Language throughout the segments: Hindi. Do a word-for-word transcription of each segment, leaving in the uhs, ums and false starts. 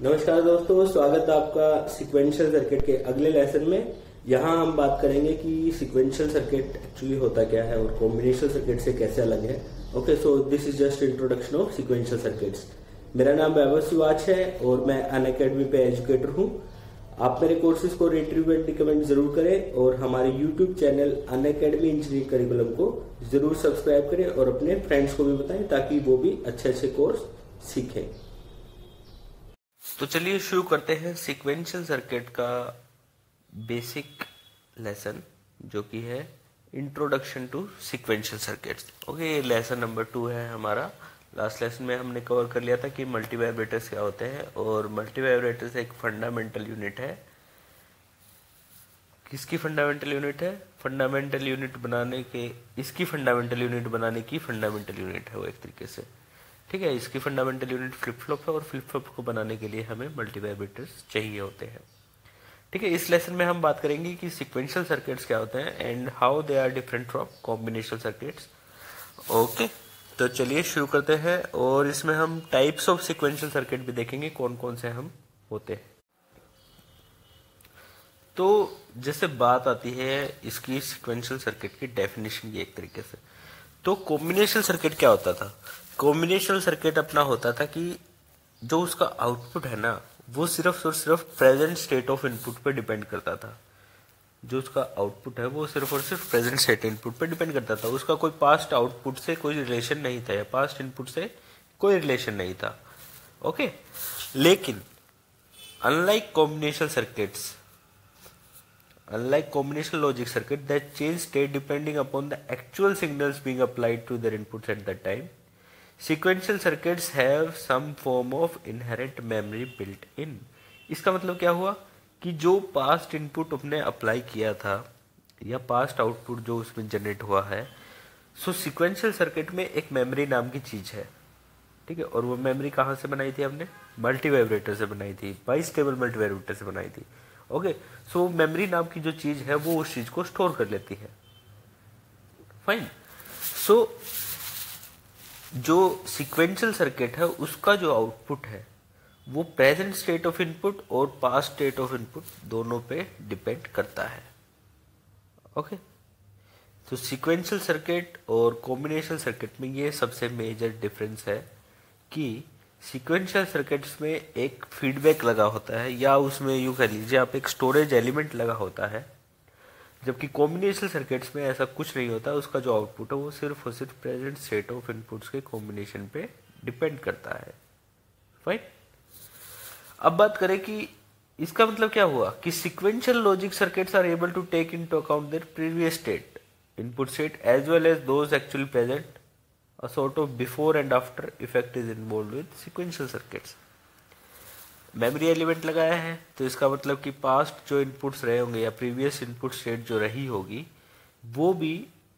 नमस्कार दोस्तों, स्वागत है आपका सिक्वेंशियल सर्किट के अगले लेसन में। यहाँ हम बात करेंगे कि सिक्वेंशियल सर्किट एक्चुअली होता क्या है और कॉम्बिनेशनल सर्किट से कैसे अलग है। Okay, so this is just introduction of sequential circuits. मेरा नाम वैभव है और मैं अनअकैडमी पे एजुकेटर हूँ। आप मेरे कोर्सेज को रिट्रीव एंड रिकमेंड जरूर करें और हमारे YouTube channel Unacademy engineering curriculum को जरूर सब्सक्राइब करें और अपने फ्रेंड्स को भी बताएं ताकि वो भी अच्छे अच्छे कोर्स सीखें। तो चलिए शुरू करते हैं सीक्वेंशियल सर्किट का बेसिक लेसन, जो कि है introduction to sequential circuits. Okay, ये लेसन नंबर टू है हमारा। लास्ट लेसन में हमने कवर कर लिया था कि मल्टी वाइब्रेटर्स क्या होते हैं, और मल्टी वाइब्रेटर्स एक फंडामेंटल यूनिट है। किसकी फंडामेंटल यूनिट है? फंडामेंटल यूनिट बनाने के इसकी फंडामेंटल यूनिट बनाने की फंडामेंटल यूनिट है वो एक तरीके से। ठीक है, इसकी फंडामेंटल यूनिट फ्लिप फ्लॉप है और फ्लिप फ्लॉप को बनाने के लिए हमें मल्टी वाइब्रेटर्स चाहिए होते हैं। ठीक है, इस लेसन में हम बात करेंगे कि सीक्वेंशियल सर्किट्स क्या होते हैं and how they are different from combinational circuits. Okay, तो चलिए शुरू करते हैं और इसमें हम टाइप्स ऑफ सीक्वेंशियल सर्किट भी देखेंगे, कौन कौन से हम होते हैं। तो जैसे बात आती है इसकी सीक्वेंशियल सर्किट की डेफिनेशन की एक तरीके से, तो कॉम्बिनेशनल सर्किट क्या होता था? कॉम्बिनेशनल सर्किट अपना होता था कि जो उसका आउटपुट है ना, वो सिर्फ और सिर्फ प्रेजेंट स्टेट ऑफ इनपुट पे डिपेंड करता था। जो उसका आउटपुट है वो सिर्फ और सिर्फ प्रेजेंट स्टेट इनपुट पे डिपेंड करता था। उसका कोई पास्ट आउटपुट से कोई रिलेशन नहीं था या पास्ट इनपुट से कोई रिलेशन नहीं था। ओके, लेकिन unlike combinational circuits unlike combinational logic circuit that change state depending upon the actual signals being applied to their inputs at that time, sequential circuits have some form of inherent memory built in। इसका मतलब क्या हुआ कि जो पास्ट इनपुट अपने अप्लाई किया था या पास्ट आउटपुट जो उसमें जनरेट हुआ है, सो सीक्वेंशियल सर्किट में एक मेमोरी नाम की चीज है। ठीक है, और वो मेमोरी कहाँ से बनाई थी हमने? मल्टी वाइब्रेटर से बनाई थी, बाइस्टेबल मल्टी वाइब्रेटर से बनाई थी। ओके, सो मेमोरी नाम की जो चीज है वो उस चीज को स्टोर कर लेती है। फाइन। सो जो सीक्वेंशियल सर्किट है उसका जो आउटपुट है वो प्रेजेंट स्टेट ऑफ इनपुट और पास्ट स्टेट ऑफ इनपुट दोनों पे डिपेंड करता है। ओके, तो सीक्वेंशियल सर्किट और कॉम्बिनेशनल सर्किट में ये सबसे मेजर डिफरेंस है कि सीक्वेंशियल सर्किट्स में एक फीडबैक लगा होता है, या उसमें यूं कह लीजिए आप एक स्टोरेज एलिमेंट लगा होता है, जबकि कॉम्बिनेशनल सर्किट्स में ऐसा कुछ नहीं होता। उसका जो आउटपुट है वो सिर्फ और सिर्फ प्रेजेंट स्टेट ऑफ इनपुट्स के कॉम्बिनेशन पे डिपेंड करता है। फाइन। अब बात करें कि इसका मतलब क्या हुआ कि sequential logic circuits are able to take into account their previous state input state as well as those actually present. A sort of before and after effect is involved with sequential circuits। Memory element लगाया है तो इसका मतलब कि पास्ट जो इनपुट्स रहे होंगे या प्रीवियस इनपुट स्टेट जो रही होगी वो भी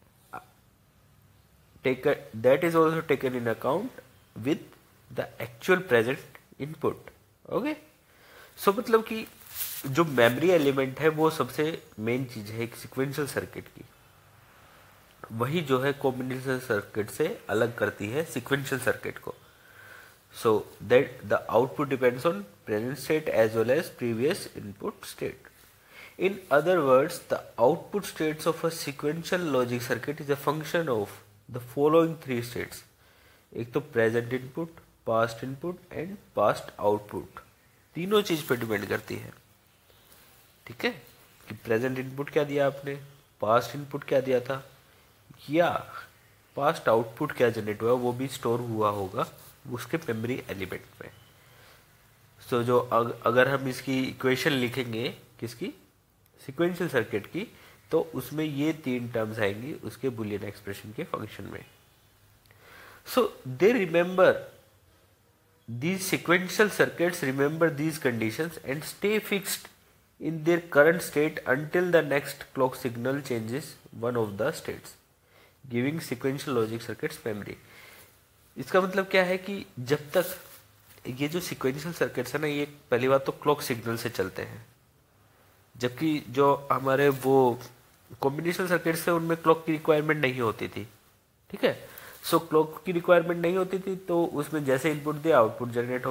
taken that is also taken in account with the actual present input. Okay, so मतलब कि जो मेमोरी एलिमेंट है वो सबसे मेन चीज है एक सीक्वेंशियल सर्किट की, वही जो है कॉम्बिनेशनल सर्किट से अलग करती है सीक्वेंशियल सर्किट को। So that the output depends on present state as well as previous input state. In other words, the output states of a sequential logic circuit is a function of the following three states. एक तो present input, past input and past output, तीनों चीज पे डिपेंड करती है। ठीक है, कि प्रेजेंट इनपुट क्या दिया आपने, पास्ट इनपुट क्या दिया था, या पास्ट आउटपुट क्या जनरेट हुआ वो भी स्टोर हुआ होगा उसके मेमोरी एलिमेंट में। सो so, जो अग, अगर हम इसकी इक्वेशन लिखेंगे किसकी, सीक्वेंशियल सर्किट की, तो उसमें ये तीन टर्म्स आएंगी उसके बुलियन एक्सप्रेशन के फंक्शन में। So they remember these sequential circuits remember these conditions and stay fixed in their current state until the next clock signal changes one of the states, giving sequential logic circuits memory। इसका मतलब क्या है कि जब तक ये जो sequential circuits है ना, ये पहली बात तो क्लॉक सिग्नल से चलते हैं, जबकि जो हमारे वो कॉम्बिनेशनल सर्किट्स थे उनमें क्लॉक की रिक्वायरमेंट नहीं होती थी। ठीक है, सो क्लॉक की रिक्वायरमेंट नहीं होती थी तो उसमें जैसे इनपुट दिया आउटपुट जनरेट हो गया।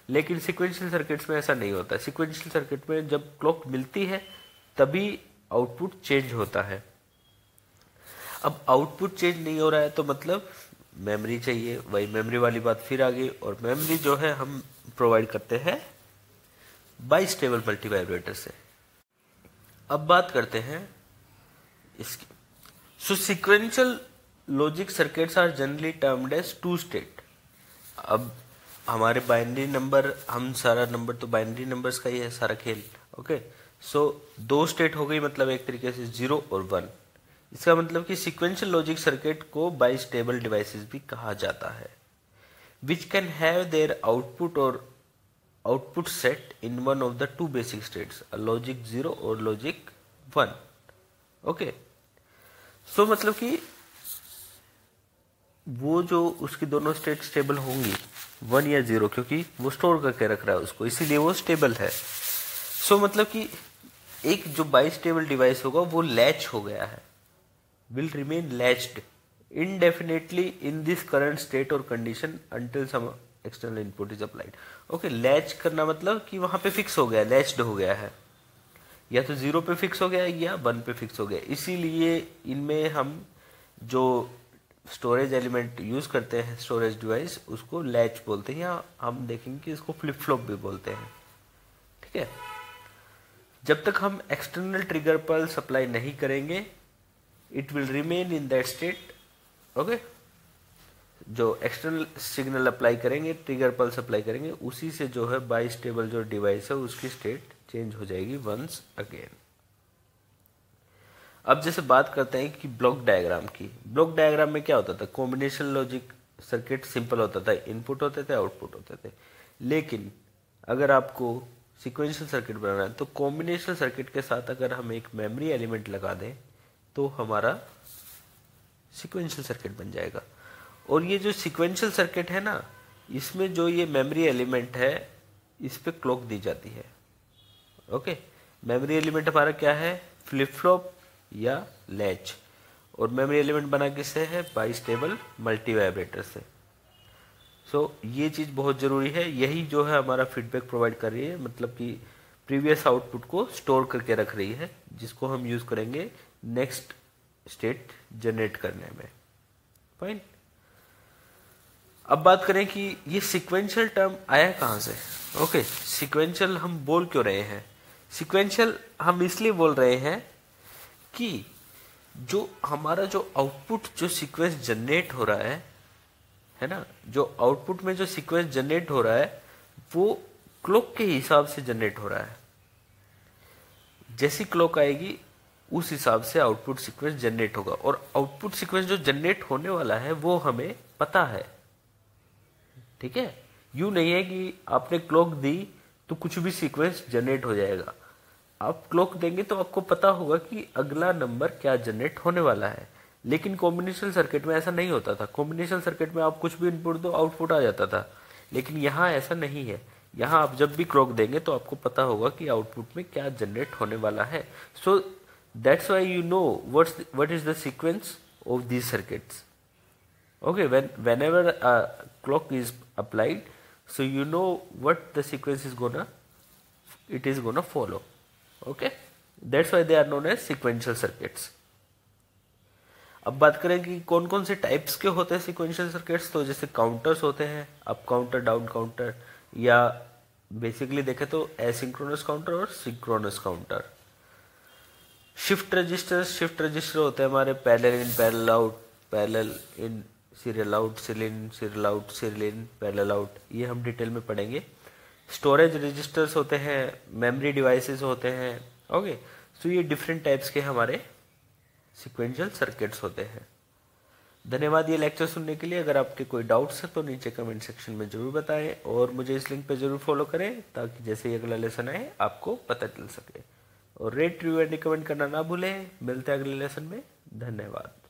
लेकिन सीक्वेंशियल सर्किट्स में ऐसा नहीं होता। सीक्वेंशियल सर्किट में जब क्लॉक मिलती है तभी आउटपुट चेंज होता है। अब आउटपुट चेंज नहीं हो रहा है तो मतलब मेमोरी चाहिए, वही मेमोरी वाली बात फिर आ गई। और मेमोरी जो है हम प्रोवाइड करते हैं बाइस्टेबल मल्टीवाइब्रेटर से। अब बात करते हैं इसकी। So sequential logic circuits are generally termed as two state. अब हमारे बाइनरी नंबर, हम सारा नंबर तो बाइनरी नंबर्स का ही है सारा खेल। ओके, सो दो स्टेट हो गई, मतलब एक तरीके से जीरो और वन। इसका मतलब कि सीक्वेंशियल लॉजिक सर्किट को बाइस्टेबल डिवाइसेस भी कहा जाता है, which can have their output और output set in one of the two basic states, a logic zero और लॉजिक वन। ओके, सो मतलब कि वो जो उसकी दोनों स्टेट स्टेबल होंगी, वन या जीरो, क्योंकि वो स्टोर करके रख रहा है उसको, इसीलिए वो स्टेबल है। सो so, मतलब कि एक जो बाइस्टेबल डिवाइस होगा वो लैच हो गया है, will remain latched indefinitely in this current state or condition until some external input is applied. Okay, latch करना मतलब कि वहां पे फिक्स हो गया, लैच्ड हो गया है, या तो जीरो पे फिक्स हो गया या वन पे फिक्स हो गया। इसीलिए इनमें हम जो स्टोरेज एलिमेंट यूज करते हैं, स्टोरेज डिवाइस, उसको लैच बोलते हैं, या हम देखेंगे कि इसको फ्लिप फ्लॉप भी बोलते हैं। ठीक है, जब तक हम एक्सटर्नल ट्रिगर पल्स अप्लाई नहीं करेंगे it will remain in that state. Okay, जो एक्सटर्नल सिग्नल अप्लाई करेंगे, ट्रिगर पल्स अप्लाई करेंगे, उसी से जो है बाइस्टेबल जो डिवाइस है उसकी स्टेट चेंज हो जाएगी वंस अगेन। अब जैसे बात करते हैं कि ब्लॉक डायग्राम की। ब्लॉक डायग्राम में क्या होता था, कॉम्बिनेशन लॉजिक सर्किट सिंपल होता था, इनपुट होते थे, आउटपुट होते थे। लेकिन अगर आपको सीक्वेंशियल सर्किट बनाना है तो कॉम्बिनेशनल सर्किट के साथ अगर हम एक मेमोरी एलिमेंट लगा दें तो हमारा सीक्वेंशियल सर्किट बन जाएगा। और ये जो सीक्वेंशियल सर्किट है ना, इसमें जो ये मेमोरी एलिमेंट है इस पे क्लॉक दी जाती है। ओके, मेमोरी एलिमेंट हमारा क्या है, फ्लिप फ्लॉप या लैच, और मेमोरी एलिमेंट बना किससे है, बाइस्टेबल मल्टीवाइब्रेटर से। सो so, ये चीज बहुत जरूरी है, यही जो है हमारा फीडबैक प्रोवाइड कर रही है, मतलब कि प्रीवियस आउटपुट को स्टोर करके रख रही है, जिसको हम यूज करेंगे नेक्स्ट स्टेट जनरेट करने में। फाइन, अब बात करें कि ये सीक्वेंशियल टर्म आया कहां से। ओके, सीक्वेंशियल हम बोल क्यों रहे हैं, सीक्वेंशियल हम इसलिए बोल रहे हैं कि जो हमारा जो आउटपुट जो सीक्वेंस जनरेट हो रहा है है ना, जो आउटपुट में जो सीक्वेंस जनरेट हो रहा है वो क्लॉक के हिसाब से जनरेट हो रहा है। जैसी क्लॉक आएगी उस हिसाब से आउटपुट सीक्वेंस जनरेट होगा, और आउटपुट सीक्वेंस जो जनरेट होने वाला है वो हमें पता है। ठीक है, यूं नहीं है कि आपने क्लॉक दी तो कुछ भी सीक्वेंस जनरेट हो जाएगा। आप क्लॉक देंगे तो आपको पता होगा कि अगला नंबर क्या जनरेट होने वाला है। लेकिन कॉम्बिनेशनल सर्किट में ऐसा नहीं होता था। कॉम्बिनेशनल सर्किट में आप कुछ भी इनपुट दो, आउटपुट आ जाता था। लेकिन यहाँ ऐसा नहीं है, यहाँ आप जब भी क्लॉक देंगे तो आपको पता होगा कि आउटपुट में क्या जनरेट होने वाला है। So that's why you know what's what is the sequence of these circuits. Okay, when whenever a clock is applied, so you know what the sequence is gonna it is gonna follow. Okay, that's why they are known as sequential circuits. अब बात करें कि कौन कौन से टाइप्स के होते हैं सीक्वेंशियल सर्किट्स। तो जैसे काउंटर्स होते हैं, अप काउंटर, डाउन काउंटर, या बेसिकली देखें तो एसिंक्रोनस काउंटर और synchronous counter. Shift register, shift register होते हैं हमारे parallel in, parallel out, parallel in, serial out, serial in, serial out, serial in, parallel out, ये हम डिटेल में पढ़ेंगे। स्टोरेज रजिस्टर्स होते हैं, मेमोरी डिवाइसेस होते हैं। ओके, सो ये डिफरेंट टाइप्स के हमारे सीक्वेंशियल सर्किट्स होते हैं। धन्यवाद ये लेक्चर सुनने के लिए। अगर आपके कोई डाउट्स है तो नीचे कमेंट सेक्शन में जरूर बताएं, और मुझे इस लिंक पे जरूर फॉलो करें ताकि जैसे ही अगला लेसन आए आपको पता चल सके। और रेट, रिव्यू एंड कमेंट करना ना भूलें। मिलते हैं अगले लेसन में। धन्यवाद।